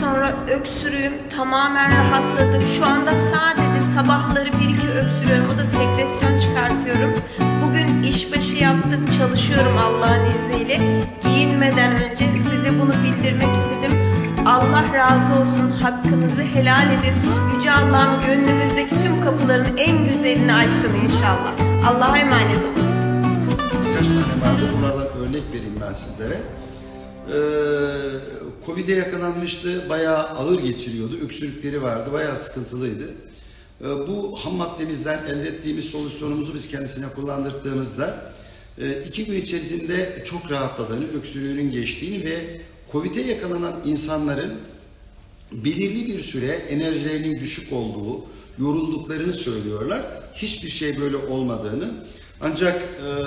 sonra öksürüğüm tamamen rahatladı. Şu anda sadece sabahları bir iki öksürüyorum. O da sekresyon çıkartıyorum. Bugün işbaşı yaptım, çalışıyorum Allah'ın izniyle. Giyinmeden önce size bunu bildirmek istedim. Allah razı olsun, hakkınızı helal edin. Yüce Allah'ım gönlümüzdeki tüm kapıların en güzelini açsın inşallah. Allah'a emanet olun. Birkaç tane vardı, bunlardan örnek vereyim ben sizlere. Covid'e yakalanmıştı, bayağı ağır geçiriyordu, öksürükleri vardı, bayağı sıkıntılıydı. Bu ham maddemizden elde ettiğimiz solüsyonumuzu biz kendisine kullandırdığımızda 2 gün içerisinde çok rahatladığını, öksürüğünün geçtiğini ve Covid'e yakalanan insanların belirli bir süre enerjilerinin düşük olduğu, yorulduklarını söylüyorlar. Hiçbir şey böyle olmadığını. Ancak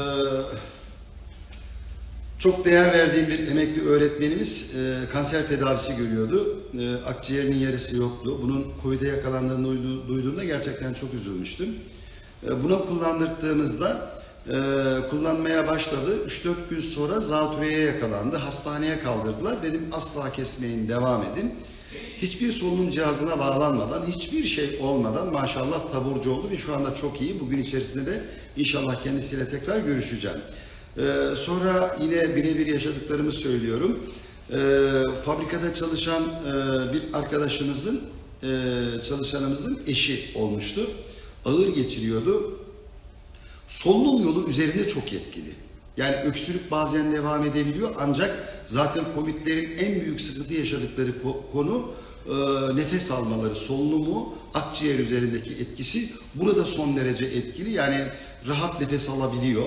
çok değer verdiğim bir emekli öğretmenimiz kanser tedavisi görüyordu. Akciğerinin yarısı yoktu. Bunun Covid'e yakalandığını duyduğumda gerçekten çok üzülmüştüm. Buna kullandırdığımızda kullanmaya başladı. 3-4 gün sonra zatürreye yakalandı. Hastaneye kaldırdılar. Dedim asla kesmeyin, devam edin. Hiçbir solunum cihazına bağlanmadan, hiçbir şey olmadan maşallah taburcu oldu ve şu anda çok iyi. Bugün içerisinde de inşallah kendisiyle tekrar görüşeceğim. Sonra yine birebir yaşadıklarımı söylüyorum. Fabrikada çalışan bir arkadaşımızın, çalışanımızın eşi olmuştu. Ağır geçiriyordu. Solunum yolu üzerinde çok etkili. Yani öksürük bazen devam edebiliyor ancak zaten Covid'lerin en büyük sıkıntı yaşadıkları konu nefes almaları, solunumu, akciğer üzerindeki etkisi burada son derece etkili. Yani rahat nefes alabiliyor.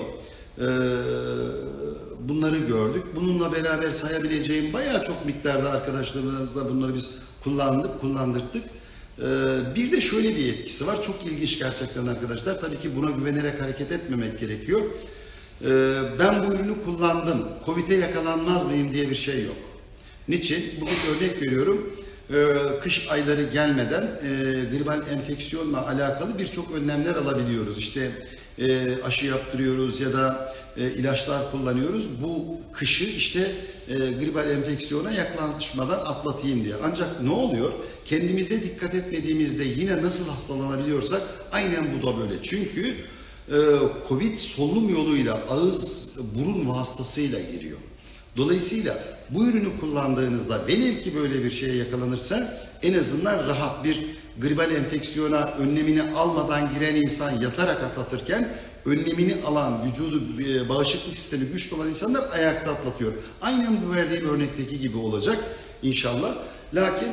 Bunları gördük. Bununla beraber sayabileceğim bayağı çok miktarda arkadaşlarımızla bunları biz kullandırdık. Bir de şöyle bir etkisi var. Çok ilginç gerçekten arkadaşlar. Tabii ki buna güvenerek hareket etmemek gerekiyor. Ben bu ürünü kullandım. Covid'e yakalanmaz mıyım diye bir şey yok. Niçin? Bugün örnek veriyorum. Kış ayları gelmeden gribal enfeksiyonla alakalı birçok önlemler alabiliyoruz. İşte aşı yaptırıyoruz ya da ilaçlar kullanıyoruz. Bu kışı işte gribal enfeksiyona yaklaşmadan atlatayım diye. Ancak ne oluyor? Kendimize dikkat etmediğimizde yine nasıl hastalanabiliyorsak aynen bu da böyle. Çünkü Covid solunum yoluyla, ağız, burun vasıtasıyla giriyor. Dolayısıyla bu ürünü kullandığınızda velev ki böyle bir şeye yakalanırsa en azından rahat bir gribal enfeksiyona önlemini almadan giren insan yatarak atlatırken önlemini alan, vücudu, bağışıklık sistemi güçlü olan insanlar ayakta atlatıyor. Aynen bu verdiğim örnekteki gibi olacak inşallah. Lakin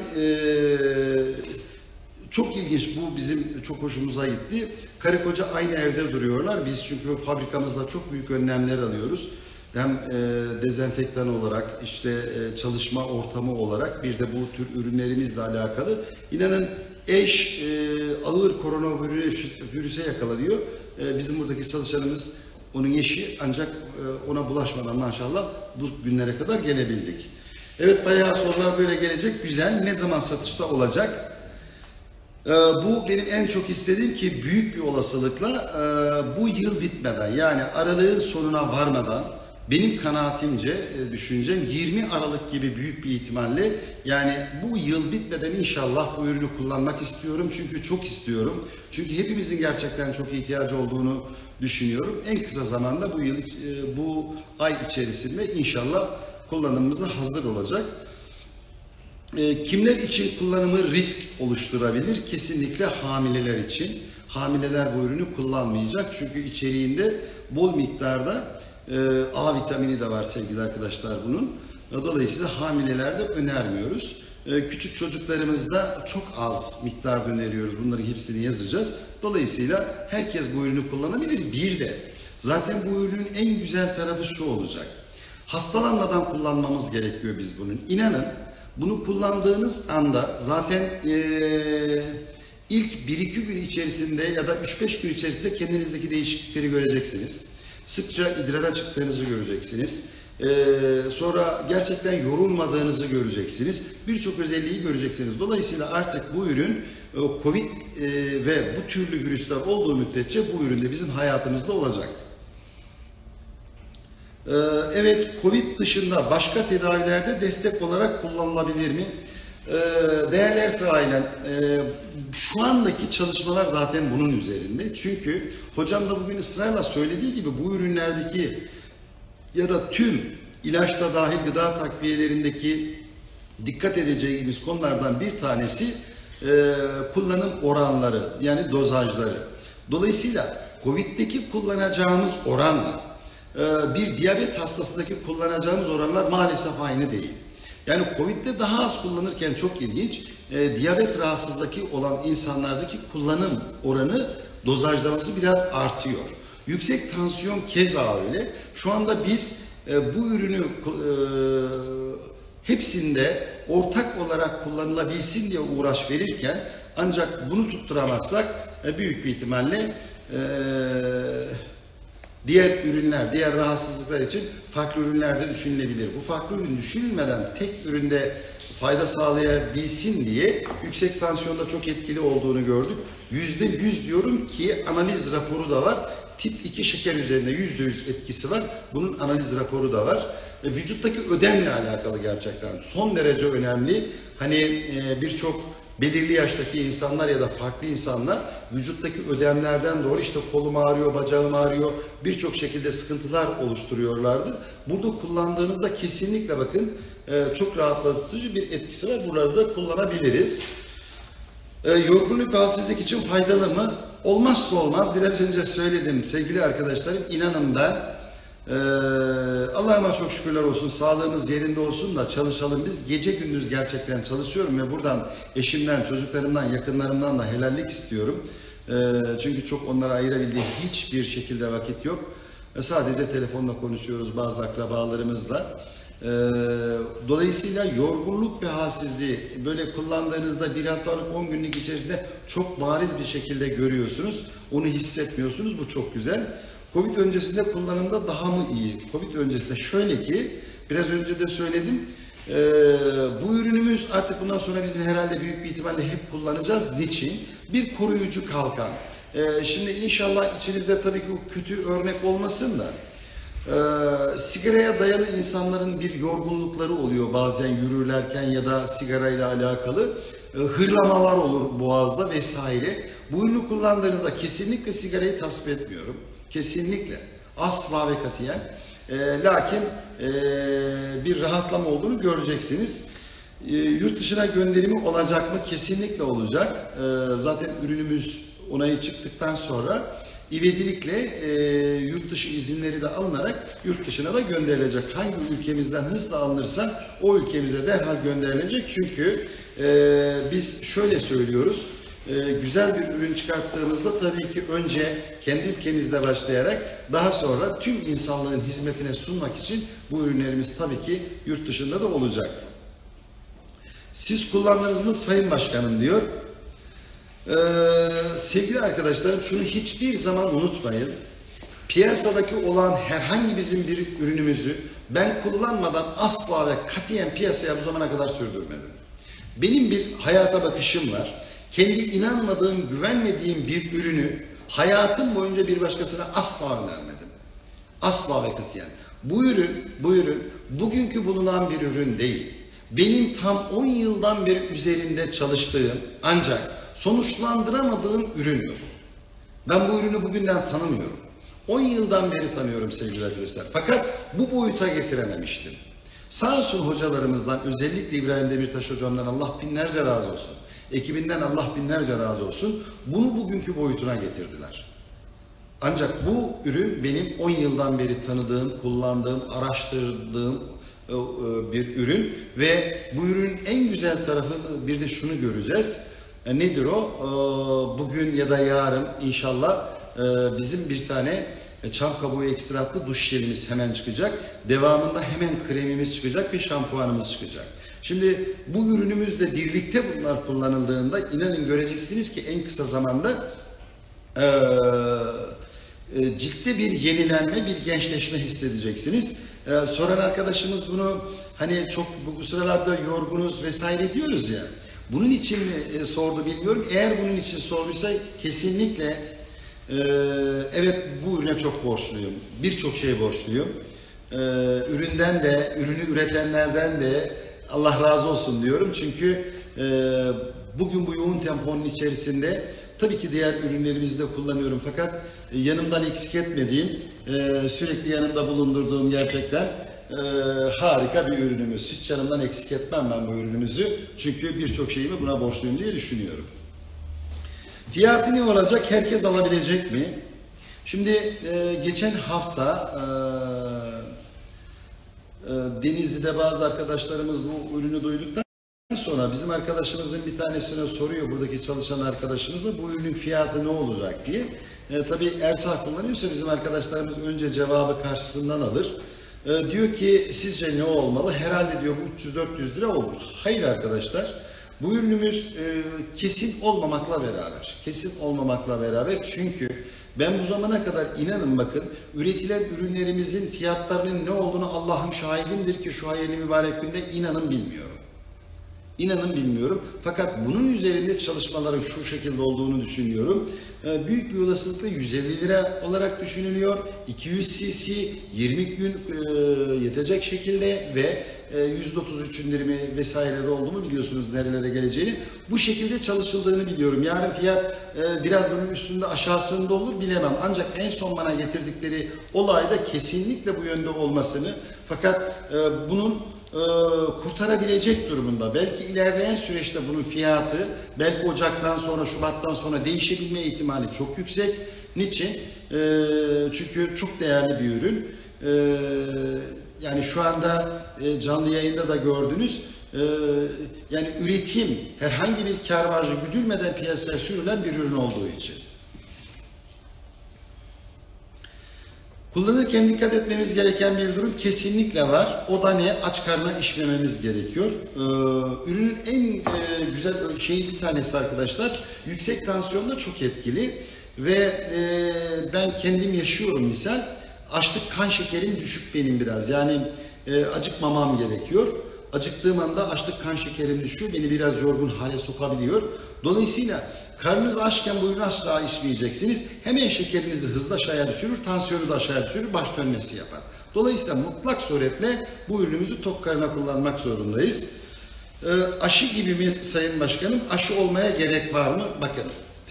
çok ilginç, bu bizim çok hoşumuza gitti. Karı koca aynı evde duruyorlar. Biz çünkü fabrikamızda çok büyük önlemler alıyoruz. Hem dezenfektan olarak, işte çalışma ortamı olarak, bir de bu tür ürünlerimizle alakalı. İnanın eş ağır koronavirüse yakalanıyor. Bizim buradaki çalışanımız onun eşi, ancak ona bulaşmadan maşallah bu günlere kadar gelebildik. Evet, bayağı sorular böyle gelecek. Güzel. Ne zaman satışta olacak? Bu benim en çok istediğim ki büyük bir olasılıkla bu yıl bitmeden, yani aralığın sonuna varmadan, benim kanaatimce, düşüncem 20 Aralık gibi büyük bir ihtimalle, yani bu yıl bitmeden inşallah bu ürünü kullanmak istiyorum. Çünkü çok istiyorum. Çünkü hepimizin gerçekten çok ihtiyacı olduğunu düşünüyorum. En kısa zamanda bu ay içerisinde inşallah kullanımımıza hazır olacak. Kimler için kullanımı risk oluşturabilir? Kesinlikle hamileler için. Hamileler bu ürünü kullanmayacak. Çünkü içeriğinde bol miktarda A vitamini de var sevgili arkadaşlar bunun. Dolayısıyla hamilelerde önermiyoruz. Küçük çocuklarımızda çok az miktarda öneriyoruz. Bunların hepsini yazacağız. Dolayısıyla herkes bu ürünü kullanabilir. Bir de zaten bu ürünün en güzel tarafı şu olacak. Hastalanmadan kullanmamız gerekiyor biz bunun. İnanın, bunu kullandığınız anda zaten ilk 1-2 gün içerisinde ya da 3-5 gün içerisinde kendinizdeki değişiklikleri göreceksiniz. Sıkça idrara çıktığınızı göreceksiniz. Sonra gerçekten yorulmadığınızı göreceksiniz. Birçok özelliği göreceksiniz. Dolayısıyla artık bu ürün Covid ve bu türlü virüsler olduğu müddetçe bu ürün de bizim hayatımızda olacak. Evet, Covid dışında başka tedavilerde destek olarak kullanılabilir mi? Değerli Ersa ailem, şu andaki çalışmalar zaten bunun üzerinde. Çünkü hocam da bugün ısrarla söylediği gibi bu ürünlerdeki ya da tüm ilaçla dahil gıda takviyelerindeki dikkat edeceğimiz konulardan bir tanesi kullanım oranları, yani dozajları. Dolayısıyla Covid'deki kullanacağımız oranla bir diyabet hastasındaki kullanacağımız oranlar maalesef aynı değil. Yani Covid'de daha az kullanırken çok ilginç, diyabet rahatsızlığı olan insanlardaki kullanım oranı, dozajlaması biraz artıyor. Yüksek tansiyon keza öyle. Şu anda biz bu ürünü hepsinde ortak olarak kullanılabilsin diye uğraş verirken, ancak bunu tutturamazsak büyük bir ihtimalle diğer ürünler, diğer rahatsızlıklar için farklı ürünler de düşünülebilir. Bu farklı ürün düşünülmeden tek üründe fayda sağlayabilsin diye yüksek tansiyonda çok etkili olduğunu gördük. %100 diyorum ki analiz raporu da var. Tip 2 şeker üzerinde %100 etkisi var. Bunun analiz raporu da var. Vücuttaki ödemle alakalı gerçekten son derece önemli. Hani birçok belirli yaştaki insanlar ya da farklı insanlar vücuttaki ödemlerden doğru işte kolum ağrıyor, bacağım ağrıyor, birçok şekilde sıkıntılar oluşturuyorlardı. Burada kullandığınızda kesinlikle bakın çok rahatlatıcı bir etkisi var. Buraları da kullanabiliriz. Yorgunluk ve halsizlik için faydalı mı? Olmazsa olmaz. Biraz önce söyledim sevgili arkadaşlarım. İnanın ben Allah'ıma çok şükürler olsun, sağlığımız yerinde olsun da çalışalım biz. Gece gündüz gerçekten çalışıyorum ve buradan eşimden, çocuklarımdan, yakınlarımdan da helallik istiyorum. Çünkü çok onlara ayırabildiğim hiçbir şekilde vakit yok. Sadece telefonla konuşuyoruz bazı akrabalarımızla. Dolayısıyla yorgunluk ve halsizliği böyle kullandığınızda bir haftalık 10 günlük içerisinde çok bariz bir şekilde görüyorsunuz. Onu hissetmiyorsunuz. Bu çok güzel. Covid öncesinde kullanımda daha mı iyi? Covid öncesinde şöyle ki, biraz önce de söyledim, bu ürünümüz artık bundan sonra biz herhalde büyük bir ihtimalle hep kullanacağız. Niçin? Bir koruyucu kalkan. Şimdi inşallah içinizde tabii ki bu kötü örnek olmasın da, sigaraya dayalı insanların bir yorgunlukları oluyor bazen yürürlerken ya da sigarayla alakalı. Hırlamalar olur boğazda vesaire. Bu ürünü kullandığınızda kesinlikle sigarayı tasvip etmiyorum. Kesinlikle. Asla ve katiyen. Lakin bir rahatlama olduğunu göreceksiniz. Yurt dışına gönderimi olacak mı? Kesinlikle olacak. Zaten ürünümüz onayı çıktıktan sonra ivedilikle yurt dışı izinleri de alınarak yurt dışına da gönderilecek. Hangi ülkemizden hızla alınırsa o ülkemize derhal gönderilecek. Çünkü biz şöyle söylüyoruz. Güzel bir ürün çıkarttığımızda tabii ki önce kendi ülkemizde başlayarak daha sonra tüm insanlığın hizmetine sunmak için bu ürünlerimiz tabii ki yurt dışında da olacak. Siz kullandınız mı Sayın Başkanım diyor. Sevgili arkadaşlarım şunu hiçbir zaman unutmayın. Piyasadaki olan herhangi bizim bir ürünümüzü ben kullanmadan asla ve katiyen piyasaya bu zamana kadar sürdürmedim. Benim bir hayata bakışım var. Kendi inanmadığım, güvenmediğim bir ürünü hayatım boyunca bir başkasına asla önermedim. Asla ve katiyen. Bu ürün bugünkü bulunan bir ürün değil. Benim tam 10 yıldan beri üzerinde çalıştığım ancak sonuçlandıramadığım ürün yok. Ben bu ürünü bugünden tanımıyorum. 10 yıldan beri tanıyorum sevgili arkadaşlar. Fakat bu boyuta getirememiştim. Sağ olsun hocalarımızdan, özellikle İbrahim Demirtaş hocamdan Allah binlerce razı olsun. Ekibinden Allah binlerce razı olsun. Bunu bugünkü boyutuna getirdiler. Ancak bu ürün benim 10 yıldan beri tanıdığım, kullandığım, araştırdığım bir ürün ve bu ürünün en güzel tarafı bir de şunu göreceğiz. Nedir o? Bugün ya da yarın inşallah bizim bir tane çam kabuğu ekstratlı duş jelimiz hemen çıkacak. Devamında hemen kremimiz çıkacak ve şampuanımız çıkacak. Şimdi bu ürünümüzle birlikte bunlar kullanıldığında inanın göreceksiniz ki en kısa zamanda ciltte bir yenilenme, bir gençleşme hissedeceksiniz. Soran arkadaşımız bunu hani çok bu sıralarda yorgunuz vesaire diyoruz ya. Bunun için mi sordu bilmiyorum. Eğer bunun için sorduysa kesinlikle evet bu ürüne çok borçluyum. Birçok şey borçluyum. Üründen de, ürünü üretenlerden de, Allah razı olsun diyorum. Çünkü bugün bu yoğun temponun içerisinde tabii ki diğer ürünlerimizi de kullanıyorum. Fakat yanımdan eksik etmediğim, sürekli yanımda bulundurduğum gerçekten harika bir ürünümüz. Hiç yanımdan eksik etmem ben bu ürünümüzü. Çünkü birçok şeyimi buna borçluyum diye düşünüyorum. Fiyatı ne olacak? Herkes alabilecek mi? Şimdi geçen hafta Denizli'de bazı arkadaşlarımız bu ürünü duyduktan sonra bizim arkadaşımızın bir tanesine soruyor, buradaki çalışan arkadaşımıza, bu ürünün fiyatı ne olacak diye. Tabii Ersah kullanıyorsa bizim arkadaşlarımız önce cevabı karşısından alır. Diyor ki sizce ne olmalı? Herhalde diyor bu 300-400 lira olur. Hayır arkadaşlar. Bu ürünümüz kesin olmamakla beraber. Kesin olmamakla beraber, çünkü ben bu zamana kadar inanın bakın üretilen ürünlerimizin fiyatlarının ne olduğunu Allah'ım şahidimdir ki şu hayırlı mübarek günde inanın bilmiyorum. İnanın bilmiyorum. Fakat bunun üzerinde çalışmaların şu şekilde olduğunu düşünüyorum. Büyük bir olasılıkla 150 lira olarak düşünülüyor. 200 cc 20 gün yetecek şekilde ve %33 indirimi vesaireleri oldu mu biliyorsunuz nerelere geleceğini. Bu şekilde çalışıldığını biliyorum. Yarın fiyat biraz bunun üstünde aşağısında olur bilemem. Ancak en son bana getirdikleri olayda kesinlikle bu yönde olmasını, fakat bunun kurtarabilecek durumunda. Belki ilerleyen süreçte bunun fiyatı belki Ocak'tan sonra, Şubat'tan sonra değişebilme ihtimali çok yüksek. Niçin? Çünkü çok değerli bir ürün. Yani şu anda canlı yayında da gördünüz. Yani üretim herhangi bir kar marjı güdülmeden piyasaya sürülen bir ürün olduğu için. Kullanırken dikkat etmemiz gereken bir durum kesinlikle var. O da ne? Aç karnına içmememiz gerekiyor. Ürünün en güzel şeyi bir tanesi arkadaşlar, yüksek tansiyonda çok etkili ve ben kendim yaşıyorum misal. Açlık, kan şekerim düşük benim biraz. Yani acıkmamam gerekiyor. Acıktığım anda açlık, kan şekerim düşüyor. Beni biraz yorgun hale sokabiliyor. Dolayısıyla karnınız açken bu ürünü asla içmeyeceksiniz. Hemen şekerinizi hızla aşağıya düşürür, tansiyonu da aşağıya düşürür, baş dönmesi yapar. Dolayısıyla mutlak suretle bu ürünümüzü tok karına kullanmak zorundayız. Aşı gibi mi Sayın Başkanım? Aşı olmaya gerek var mı? Bakın,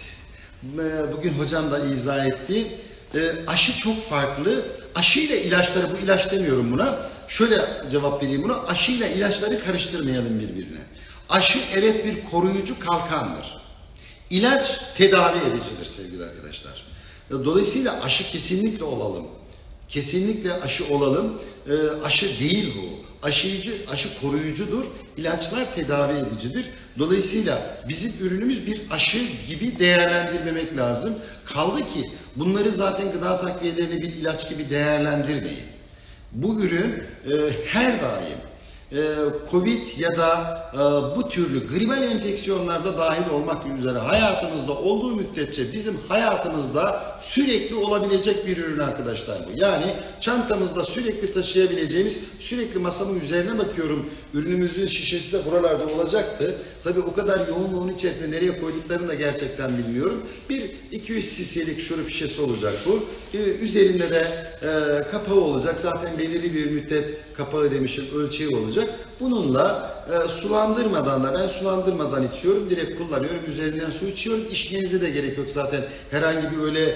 bugün hocam da izah etti. Aşı çok farklı. Aşıyla ilaçları, bu ilaç demiyorum buna. Şöyle cevap vereyim buna. Aşıyla ilaçları karıştırmayalım birbirine. Aşı evet bir koruyucu kalkandır. İlaç tedavi edicidir sevgili arkadaşlar. Dolayısıyla aşı kesinlikle olalım. Kesinlikle aşı olalım. Aşı değil bu. Aşı koruyucudur. İlaçlar tedavi edicidir. Dolayısıyla bizim ürünümüz bir aşı gibi değerlendirmemek lazım. Kaldı ki bunları zaten gıda takviyelerini bir ilaç gibi değerlendirmeyin. Bu ürün her daim Covid ya da bu türlü gribal enfeksiyonlarda dahil olmak üzere hayatımızda olduğu müddetçe bizim hayatımızda sürekli olabilecek bir ürün arkadaşlar bu. Yani çantamızda sürekli taşıyabileceğimiz, sürekli masamın üzerine bakıyorum, ürünümüzün şişesi de buralarda olacaktı. Tabii o kadar yoğunluğun içerisinde nereye koyduklarını da gerçekten bilmiyorum. Bir 200 cc'lik şurup şişesi olacak bu. Üzerinde de kapağı olacak. Zaten belirli bir müddet kapağı demişim, ölçeği olacak. Bununla sulandırmadan da, ben sulandırmadan içiyorum, direkt kullanıyorum, üzerinden su içiyorum. İçmenize de gerek yok zaten, herhangi bir öyle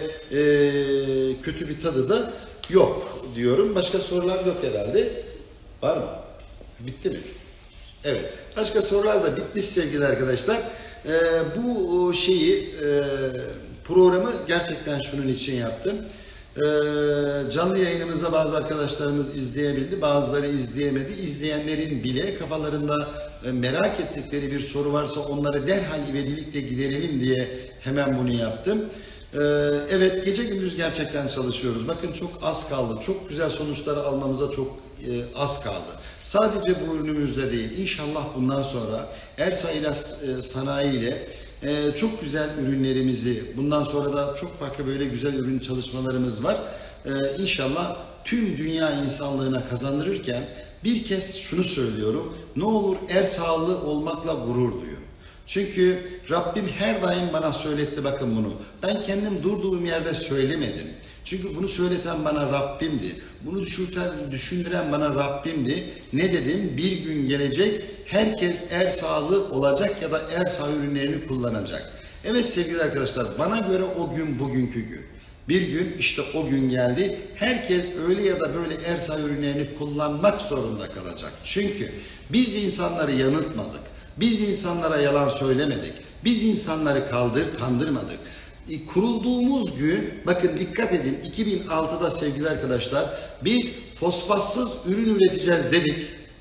kötü bir tadı da yok diyorum. Başka sorular yok herhalde. Var mı? Bitti mi? Evet. Başka sorular da bitmiş sevgili arkadaşlar. Bu programı gerçekten şunun için yaptım. Canlı yayınımızda bazı arkadaşlarımız izleyebildi, bazıları izleyemedi. İzleyenlerin bile kafalarında merak ettikleri bir soru varsa onları derhal ivedilikle giderelim diye hemen bunu yaptım. Evet, gece gündüz gerçekten çalışıyoruz. Bakın çok az kaldı. Çok güzel sonuçları almamıza çok az kaldı. Sadece bu ürünümüzde değil, inşallah bundan sonra Ersah İlaç Sanayi ile çok güzel ürünlerimizi, bundan sonra da çok farklı böyle güzel ürün çalışmalarımız var. İnşallah tüm dünya insanlığına kazandırırken bir kez şunu söylüyorum, ne olur Ersahlı olmakla gurur duyun. Çünkü Rabbim her daim bana söyletti, bakın bunu. Ben kendim durduğum yerde söylemedim. Çünkü bunu söyleten bana Rabbimdi. Bunu düşündüren bana Rabbimdi. Ne dedim? Bir gün gelecek, herkes ersağlı olacak ya da ersağ ürünlerini kullanacak. Evet sevgili arkadaşlar, bana göre o gün bugünkü gün. Bir gün işte o gün geldi. Herkes öyle ya da böyle ersağ ürünlerini kullanmak zorunda kalacak. Çünkü biz insanları yanıltmadık. Biz insanlara yalan söylemedik. Biz insanları kandırmadık. Kurulduğumuz gün, bakın dikkat edin, 2006'da sevgili arkadaşlar, biz fosfatsız ürün üreteceğiz dedik.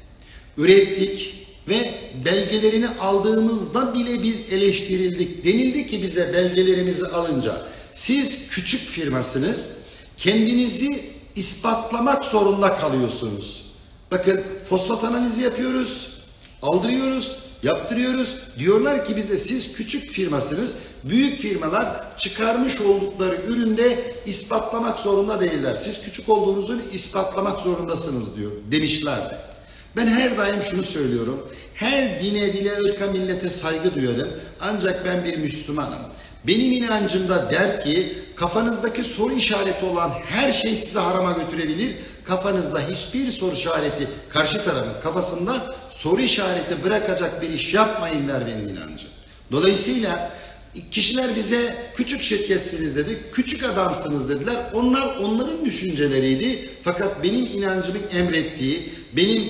Ürettik ve belgelerini aldığımızda bile biz eleştirildik. Denildi ki bize belgelerimizi alınca, siz küçük firmasınız, kendinizi ispatlamak zorunda kalıyorsunuz. Bakın fosfat analizi yapıyoruz, aldırıyoruz, yaptırıyoruz. Diyorlar ki bize siz küçük firmasınız, büyük firmalar çıkarmış oldukları üründe ispatlamak zorunda değiller. Siz küçük olduğunuzu ispatlamak zorundasınız diyor demişlerdi. Ben her daim şunu söylüyorum. Her dine, dile, ırka, millete saygı duyarım. Ancak ben bir Müslümanım. Benim inancımda der ki kafanızdaki soru işareti olan her şey sizi harama götürebilir. Kafanızda hiçbir soru işareti, karşı tarafın kafasında soru işareti bırakacak bir iş yapmayın der benim inancım. Dolayısıyla kişiler bize küçük şirketsiniz dedi, küçük adamsınız dediler. Onlar onların düşünceleriydi. Fakat benim inancımın emrettiği, benim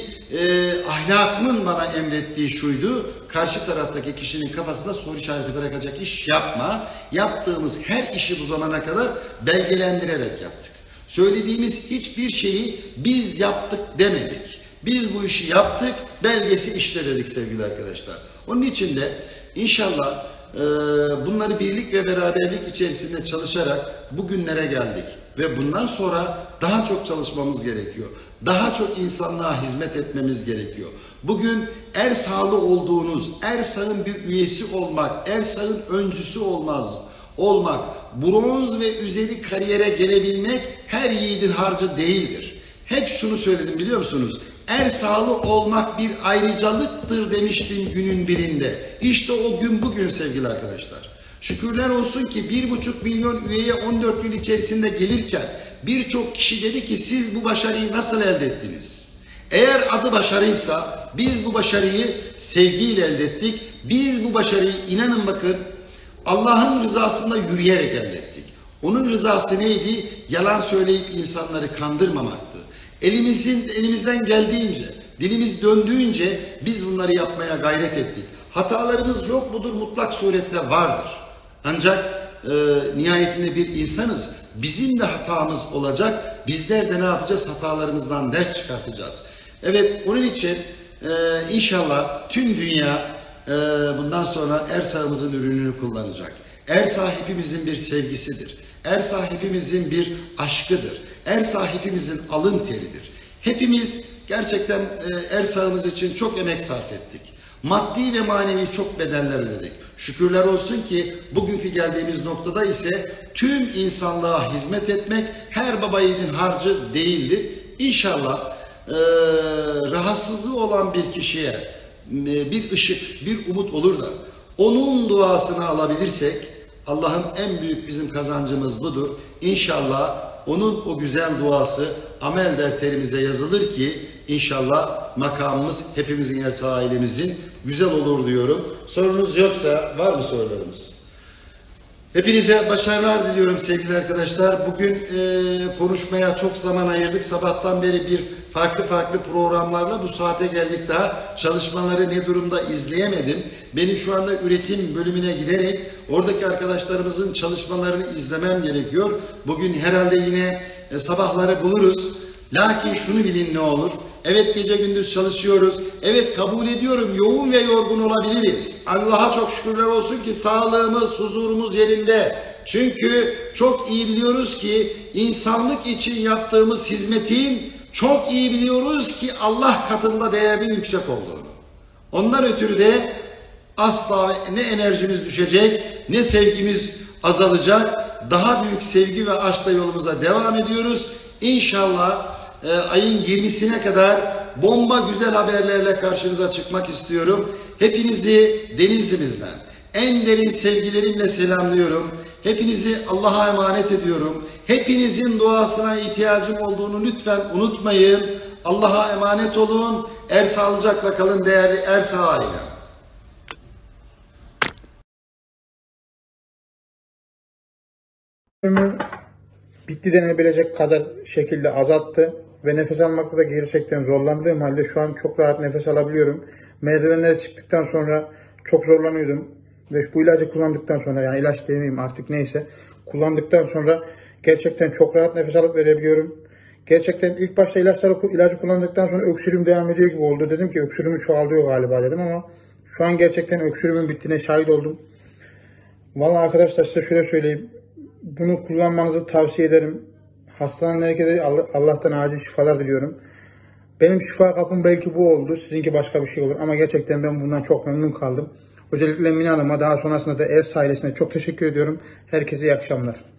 ahlakımın bana emrettiği şuydu: karşı taraftaki kişinin kafasında soru işareti bırakacak iş yapma. Yaptığımız her işi bu zamana kadar belgelendirerek yaptık. Söylediğimiz hiçbir şeyi biz yaptık demedik. Biz bu işi yaptık, belgesi işte dedik sevgili arkadaşlar. Onun için de inşallah bunları birlik ve beraberlik içerisinde çalışarak bugünlere geldik. Ve bundan sonra daha çok çalışmamız gerekiyor. Daha çok insanlığa hizmet etmemiz gerekiyor. Bugün ersağlı olduğunuz, ersağın bir üyesi olmak, ersağın öncüsü olmak, bronz ve üzeri kariyere gelebilmek her yiğidin harcı değildir. Hep şunu söyledim biliyor musunuz? Ersağlı olmak bir ayrıcalıktır demiştim günün birinde. İşte o gün bugün sevgili arkadaşlar. Şükürler olsun ki 1,5 milyon üyeye 14 yıl içerisinde gelirken birçok kişi dedi ki siz bu başarıyı nasıl elde ettiniz? Eğer adı başarıysa biz bu başarıyı sevgiyle elde ettik. Biz bu başarıyı inanın bakın Allah'ın rızasında yürüyerek elde ettik. Onun rızası neydi? Yalan söyleyip insanları kandırmamaktı. Elimizden geldiğince, dilimiz döndüğünce biz bunları yapmaya gayret ettik. Hatalarımız yok mudur? Mutlak suretle vardır. Ancak nihayetinde bir insanız. Bizim de hatamız olacak. Bizler de ne yapacağız? Hatalarımızdan ders çıkartacağız. Evet, onun için inşallah tüm dünya bundan sonra ersağımızın ürününü kullanacak. Ersağ hepimizin bir sevgisidir. Ersağ hepimizin bir aşkıdır. Ersağ hepimizin alın teridir. Hepimiz gerçekten ersağımız için çok emek sarf ettik. Maddi ve manevi çok bedeller ödedik. Şükürler olsun ki bugünkü geldiğimiz noktada ise tüm insanlığa hizmet etmek her baba yiğidin harcı değildir. İnşallah rahatsızlığı olan bir kişiye bir ışık, bir umut olur da onun duasını alabilirsek Allah'ın en büyük bizim kazancımız budur. İnşallah onun o güzel duası amel defterimize yazılır ki inşallah makamımız hepimizin, ersağ ailemizin güzel olur diyorum. Sorunuz yoksa var mı sorularımız? Hepinize başarılar diliyorum sevgili arkadaşlar. Bugün konuşmaya çok zaman ayırdık. Sabahtan beri bir farklı programlarla bu saate geldik daha. Çalışmaları ne durumda izleyemedim. Benim şu anda üretim bölümüne giderek oradaki arkadaşlarımızın çalışmalarını izlemem gerekiyor. Bugün herhalde yine sabahları buluruz. Lakin şunu bilin ne olur. Evet gece gündüz çalışıyoruz. Evet kabul ediyorum yoğun ve yorgun olabiliriz. Allah'a çok şükürler olsun ki sağlığımız, huzurumuz yerinde. Çünkü çok iyi biliyoruz ki insanlık için yaptığımız hizmetin çok iyi biliyoruz ki Allah katında değerinin yüksek olduğunu. Ondan ötürü de asla ne enerjimiz düşecek ne sevgimiz azalacak. Daha büyük sevgi ve aşkla yolumuza devam ediyoruz. İnşallah ayın 20'sine kadar bomba güzel haberlerle karşınıza çıkmak istiyorum. Hepinizi Denizli'mizden en derin sevgilerimle selamlıyorum. Hepinizi Allah'a emanet ediyorum. Hepinizin duasına ihtiyacım olduğunu lütfen unutmayın. Allah'a emanet olun. Sağlıcakla kalın değerli Ersağ ailem. Ömür bitti denilebilecek kadar şekilde azalttı ve nefes almakta da gerçekten zorlandığım halde şu an çok rahat nefes alabiliyorum. Merdivenlere çıktıktan sonra çok zorlanıyordum ve bu ilacı kullandıktan sonra, yani ilaç demeyeyim artık, neyse, kullandıktan sonra gerçekten çok rahat nefes alıp verebiliyorum. Gerçekten ilk başta ilacı kullandıktan sonra öksürüğüm devam ediyor gibi oldu. Dedim ki öksürüğümü çoğalıyor galiba dedim ama şu an gerçekten öksürüğümün bittiğine şahit oldum. Vallahi arkadaşlar size şöyle söyleyeyim. Bunu kullanmanızı tavsiye ederim. Hastalanan herkese Allah'tan acil şifalar diliyorum. Benim şifa kapım belki bu oldu. Sizinki başka bir şey olur. Ama gerçekten ben bundan çok memnun kaldım. Özellikle Mine Hanım'a, daha sonrasında da Ersağ ailesine çok teşekkür ediyorum. Herkese iyi akşamlar.